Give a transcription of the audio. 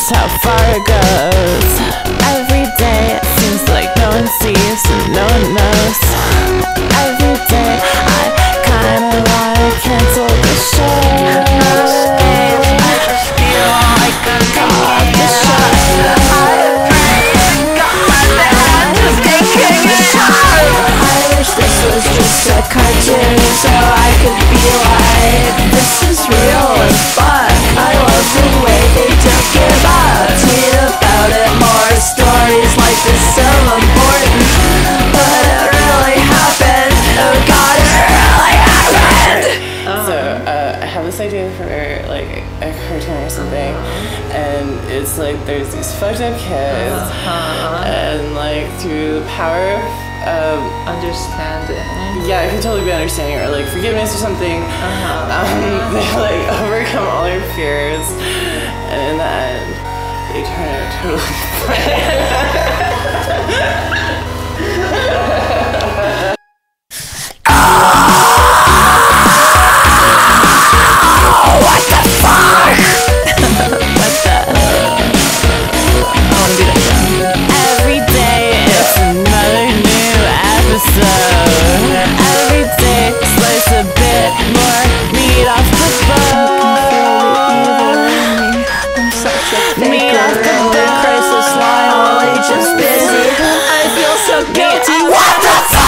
how far it goes. Every day it seems like no one sees and no one knows. Every day I kinda wanna cancel the show. I feel like I'm taking the shot. I pray to God that I'm just taking it out. I wish this was just a cartoon so I could be like, this is real and fun. I love the way they don't give up. Tweet about it more. Stories like this so important, but it really happened. Oh God, it really happened. So I have this idea for like a cartoon or something, and it's like there's these fucked up kids, and like through the power of understanding. Yeah, it could totally be understanding or like forgiveness or something. They like overcome all their fears, and in the end, they turn out totally What the fuck? What the? I wanna be that guy. Every day it's another new episode. Every day slice a bit more meat off the bone. I'm such a Meat off the bone. crisis line while just busy. I feel so guilty. What the fuck?